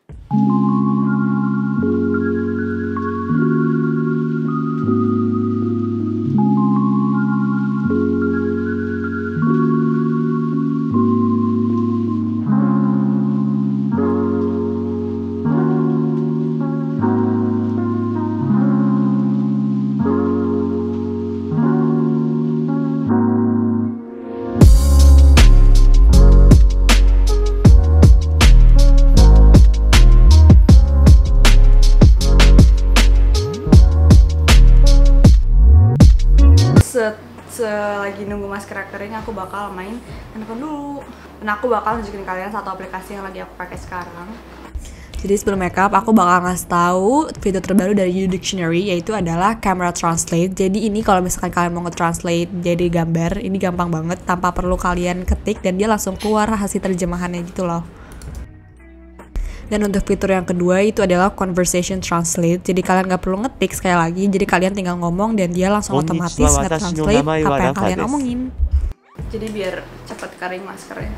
Selagi nunggu masker kering, aku bakal main handphone dulu. Dan aku bakal nunjukin kalian satu aplikasi yang lagi aku pakai sekarang. Jadi sebelum makeup, aku bakal ngasih tahu fitur terbaru dari You Dictionary, yaitu adalah Camera Translate. Jadi ini kalau misalkan kalian mau nge-translate jadi gambar, ini gampang banget tanpa perlu kalian ketik dan dia langsung keluar hasil terjemahannya gitu loh. Dan untuk fitur yang kedua itu adalah Conversation Translate. Jadi kalian nggak perlu ngetik sekali lagi, jadi kalian tinggal ngomong dan dia langsung otomatis nge-translate apa yang kalian omongin. Jadi biar cepat kering maskernya.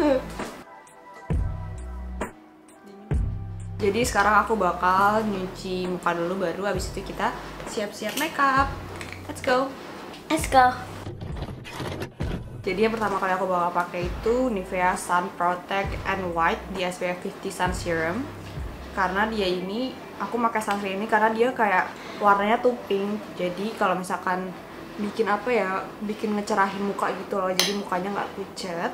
Jadi sekarang aku bakal nyuci muka dulu, baru abis itu kita siap-siap makeup. Let's go. Let's go. Jadi yang pertama kali aku bakal pakai itu Nivea Sun Protect and White di SPF 50 Sun Serum. Karena dia ini, aku pakai sunscreen ini karena dia kayak warnanya tuh pink. Jadi kalau misalkan bikin apa ya, bikin ngecerahin muka gitu loh. Jadi mukanya nggak pucat.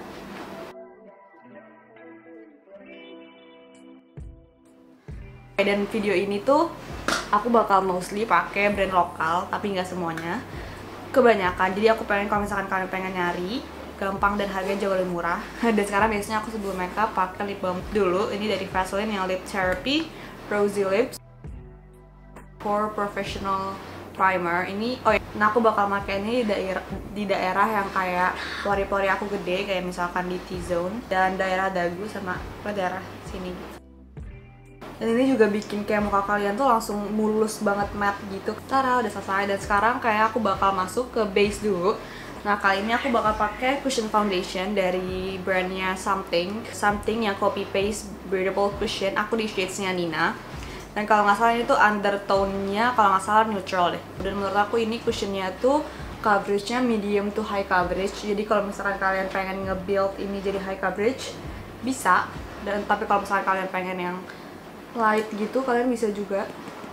Dan video ini tuh aku bakal mostly pakai brand lokal, tapi nggak semuanya. Kebanyakan, jadi aku pengen kalau misalkan kalian pengen nyari gampang dan harganya jauh lebih murah. Dan sekarang biasanya aku sebelum makeup pakai lip balm dulu. Ini dari Vaseline yang Lip Therapy Rosy Lips for Professional Primer. Ini, oh ya, nah aku bakal pakai ini di daerah yang kayak pori-pori aku gede, kayak misalkan di T-zone dan daerah dagu sama daerah sini. Dan ini juga bikin kayak muka kalian tuh langsung mulus banget, matte gitu. Tara, udah selesai. Dan sekarang kayak aku bakal masuk ke base dulu. Nah, kali ini aku bakal pakai cushion foundation dari brandnya Something yang copy paste breathable cushion. Aku di shades-nya Nina. Dan kalau nggak salah ini tuh undertone-nya kalau nggak salah neutral deh. Dan menurut aku ini cushionnya tuh coveragenya medium to high coverage. Jadi kalau misalkan kalian pengen nge-build ini jadi high coverage, bisa. Dan tapi kalau misalkan kalian pengen yang light gitu, kalian bisa juga.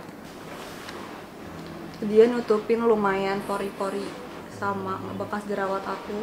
Dia nutupin lumayan pori-pori sama bekas jerawat aku.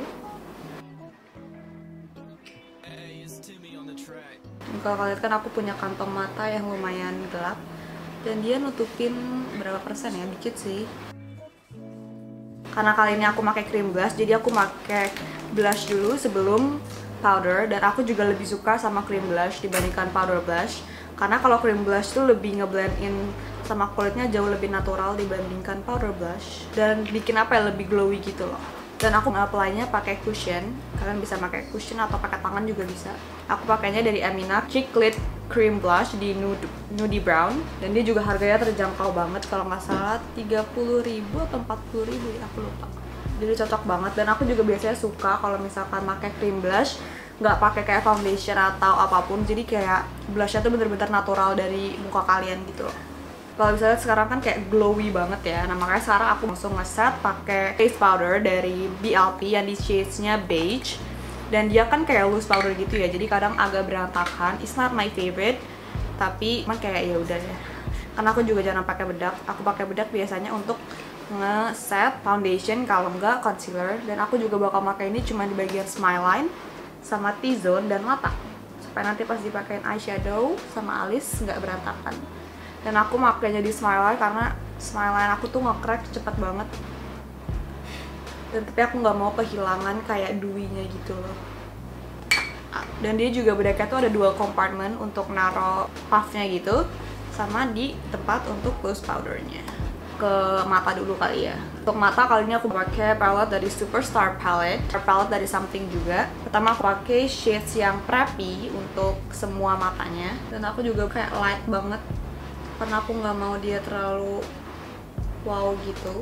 Kalau kalian kan aku punya kantong mata yang lumayan gelap, dan dia nutupin berapa persen ya, dikit sih. Karena kali ini aku pakai cream blush, jadi aku pakai blush dulu sebelum powder. Dan aku juga lebih suka sama cream blush dibandingkan powder blush. Karena kalau cream blush tuh lebih ngeblend in sama kulitnya jauh lebih natural dibandingkan powder blush. Dan bikin apa ya, lebih glowy gitu loh. Dan aku nge-apply-nya pakai cushion. Kalian bisa pakai cushion atau pakai tangan juga bisa. Aku pakainya dari Amina Cheek Lit Cream Blush di Nudie Brown. Dan dia juga harganya terjangkau banget. Kalau nggak salah 30.000 atau 40.000 ya, aku lupa. Jadi cocok banget. Dan aku juga biasanya suka kalau misalkan pakai cream blush nggak pakai kayak foundation atau apapun, jadi kayak blushnya tuh bener-bener natural dari muka kalian gitu loh. Kalau misalnya sekarang kan kayak glowy banget ya, nah makanya sekarang aku langsung ngeset pakai face powder dari BLP yang di shades-nya beige. Dan dia kan kayak loose powder gitu ya, jadi kadang agak berantakan. It's not my favorite, tapi emang kayak ya udah ya. Karena aku juga jarang pakai bedak, aku pakai bedak biasanya untuk ngeset foundation, kalau enggak concealer. Dan aku juga bakal pakai ini cuma di bagian smile line sama T-zone dan mata, supaya nanti pas dipakein eyeshadow sama alis nggak berantakan. Dan aku makainya di smile line karena smile line aku tuh nge-crack cepet banget. Dan tapi aku nggak mau kehilangan kayak dewy-nya gitu loh. Dan dia juga bedaknya tuh ada 2 kompartemen untuk naro puffnya gitu, sama di tempat untuk loose powdernya. Ke mata dulu kali ya. Untuk mata kali ini aku pakai palette dari Superstar palette dari Something juga. Pertama aku pakai shades yang preppy untuk semua matanya, dan aku juga kayak light banget karena aku nggak mau dia terlalu wow gitu.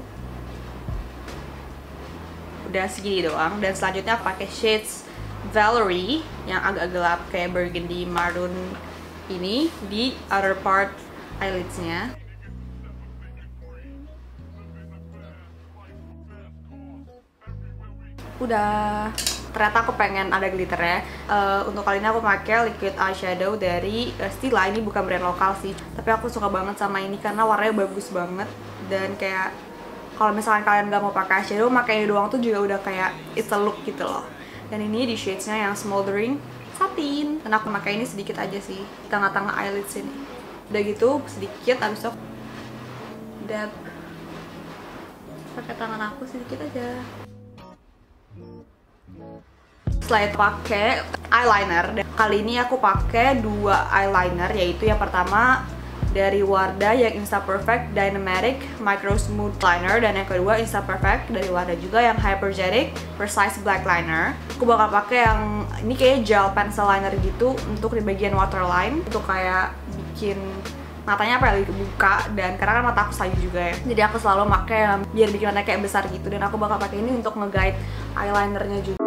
Udah segini doang. Dan selanjutnya aku pakai shades Valerie yang agak gelap kayak burgundy maroon ini di outer part eyelidsnya. Udah. Ternyata aku pengen ada glitternya. Untuk kali ini aku pakai liquid eyeshadow dari Stila. Ini bukan brand lokal sih, tapi aku suka banget sama ini karena warnanya bagus banget. Dan kayak kalau misalkan kalian gak mau pakai eyeshadow, pakai ini doang tuh juga udah kayak it's a look gitu loh. Dan ini di shades-nya yang smoldering satin. Dan aku pakai ini sedikit aja sih, di tengah-tengah eyelids ini. Udah gitu sedikit, abis itu dab pakai tangan aku sedikit aja. Setelah itu pakai eyeliner. Dan kali ini aku pakai dua eyeliner, yaitu yang pertama dari Wardah yang Insta Perfect Dynamatic Micro Smooth Liner, dan yang kedua Insta Perfect dari Wardah juga yang Hypergenic Precise Black Liner. Aku bakal pakai yang ini kayak gel pencil liner gitu untuk di bagian waterline, untuk kayak bikin matanya apa ya, buka. Dan karena kan mata aku sayu juga ya, jadi aku selalu pakai yang biar bikin matanya kayak besar gitu. Dan aku bakal pakai ini untuk nge-guide eyelinernya juga.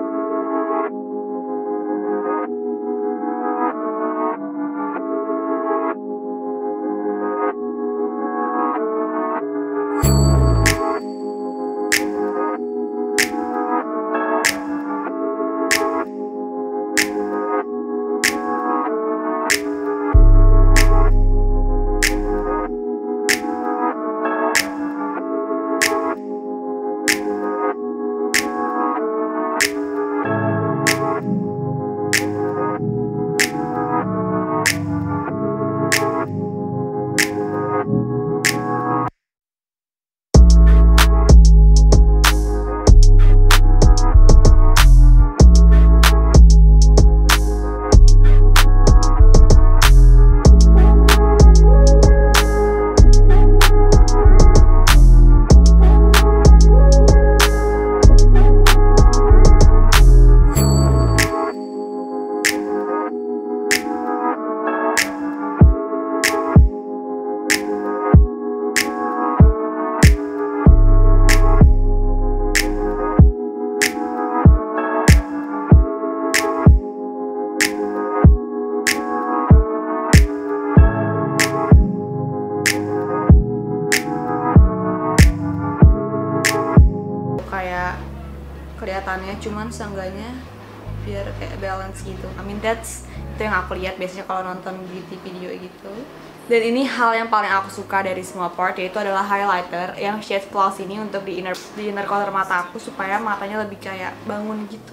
Kelihatannya, cuman seenggaknya biar kayak balance gitu. I mean that's itu yang aku lihat biasanya kalau nonton beauty video gitu. Dan ini hal yang paling aku suka dari semua part, yaitu adalah highlighter yang shade Plus ini untuk di inner corner mata aku supaya matanya lebih kayak bangun gitu.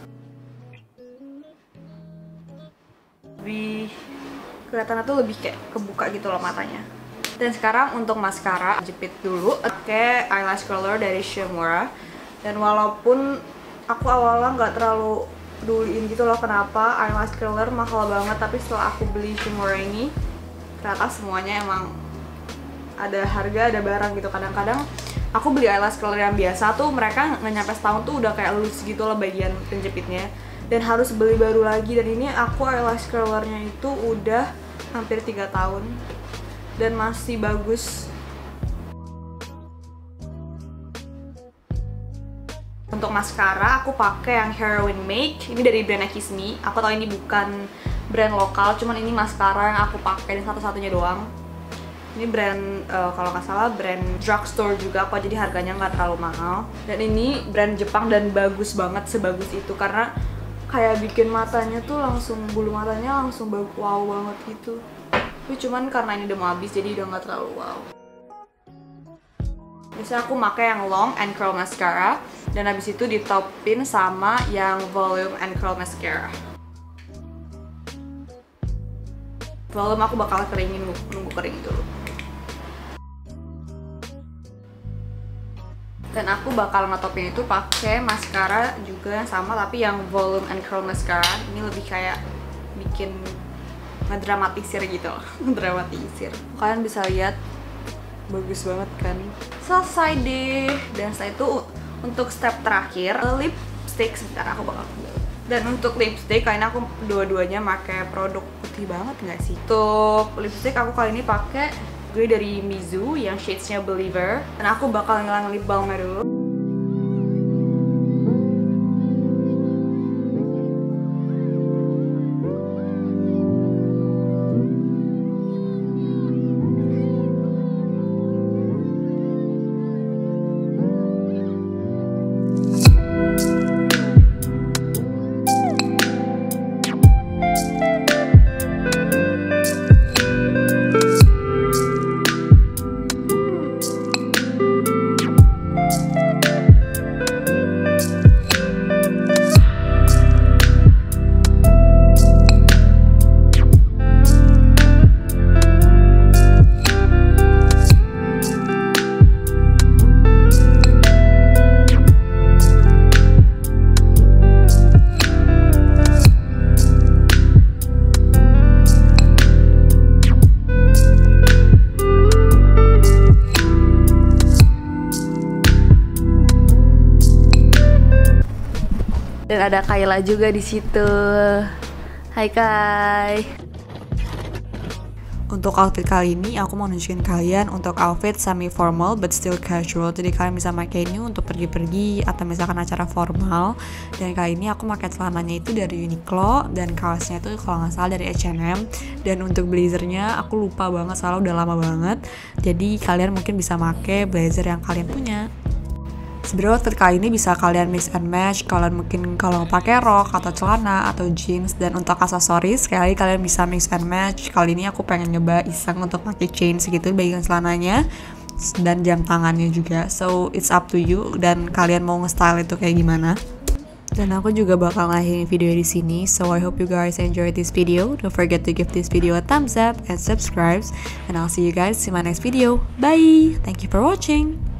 Lebih kelihatannya tuh lebih kayak kebuka gitu loh matanya. Dan sekarang untuk maskara, jepit dulu pakai eyelash curler dari Shimura. Dan walaupun aku awalnya nggak terlalu peduliin gitu loh kenapa eyelash curler mahal banget, tapi setelah aku beli Shimura ini ternyata semuanya emang ada harga, ada barang gitu. Kadang-kadang aku beli eyelash curler yang biasa tuh mereka nggak nyampe setahun tuh udah kayak loose gitu loh bagian penjepitnya, dan harus beli baru lagi. Dan ini aku eyelash curlernya itu udah hampir 3 tahun dan masih bagus. Untuk maskara aku pakai yang Heroin Make, ini dari brandnya Kiss Me. Aku tahu ini bukan brand lokal, cuman ini maskara yang aku pakai dan satu-satunya doang. Ini brand kalau nggak salah brand drugstore juga kok, jadi harganya nggak terlalu mahal. Dan ini brand Jepang dan bagus banget, sebagus itu karena kayak bikin matanya tuh langsung, bulu matanya langsung wow banget gitu. Tapi cuman karena ini udah mau habis jadi udah nggak terlalu wow. Biasanya aku pakai yang long and curl mascara, dan habis itu ditopin sama yang volume and curl mascara. Volume aku bakal keringin, nunggu kering dulu. Dan aku bakal ngetopin itu pakai maskara juga yang sama, tapi yang volume and curl mascara. Ini lebih kayak bikin ngedramatisir gitu loh. Ngedramatisir. Kalian bisa lihat bagus banget kan. Selesai deh. Dan setelah itu untuk step terakhir lipstick. Sebentar aku bakal ambil. Dan untuk lipstick kali ini aku dua-duanya pakai produk putih banget nggak sih? Untuk lipstick aku kali ini pakai gue dari Mizu yang shades-nya Believer. Dan aku bakal ngilang lip balmnya dulu. Dan ada Kayla juga di situ. Hai Kai. Untuk outfit kali ini aku mau nunjukin kalian untuk outfit semi formal but still casual. Jadi kalian bisa pakai ini untuk pergi-pergi atau misalkan acara formal. Dan kali ini aku pakai celananya itu dari Uniqlo dan kaosnya itu kalau nggak salah dari H&M. Dan untuk blazernya aku lupa banget soalnya udah lama banget. Jadi kalian mungkin bisa pakai blazer yang kalian punya. Sebenarnya outfit kali ini bisa kalian mix and match. Kalian mungkin kalau pakai rok atau celana atau jeans. Dan untuk aksesoris sekali kalian bisa mix and match. Kali ini aku pengen nyoba iseng untuk pakai chain segitu bagian celananya dan jam tangannya juga. So it's up to you dan kalian mau nge-style itu kayak gimana. Dan aku juga bakal ngakhirin video di sini. So I hope you guys enjoyed this video. Don't forget to give this video a thumbs up and subscribe. And I'll see you guys in my next video. Bye. Thank you for watching.